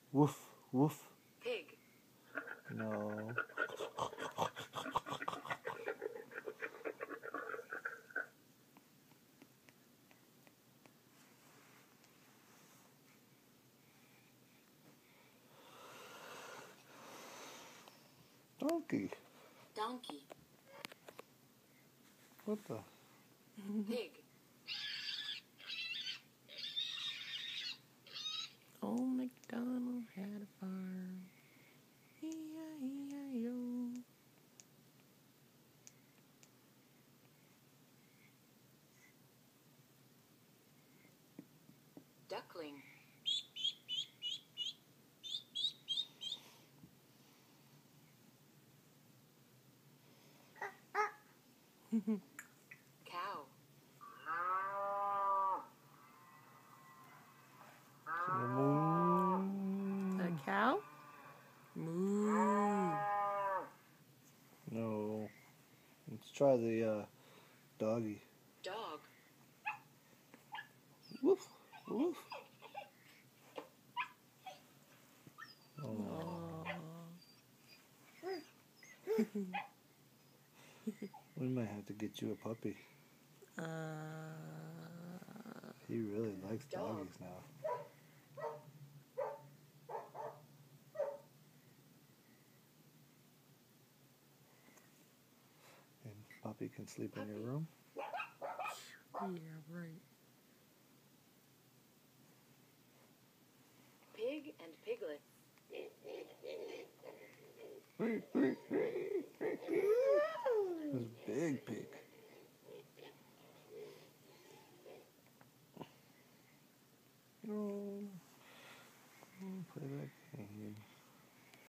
Woof, woof. Pig. No. Donkey. Donkey. What the? Pig. Old MacDonald had a farm. E-I-E-I-O. Duckling. Cow. Moo. A cow? Moo. No. Let's try the doggy. Dog. Woof, woof. Oh. We might have to get you a puppy. He really likes doggies now. And puppy can sleep in your room. Yeah, right. Pig and piglet. This big pig. Oh, play that game.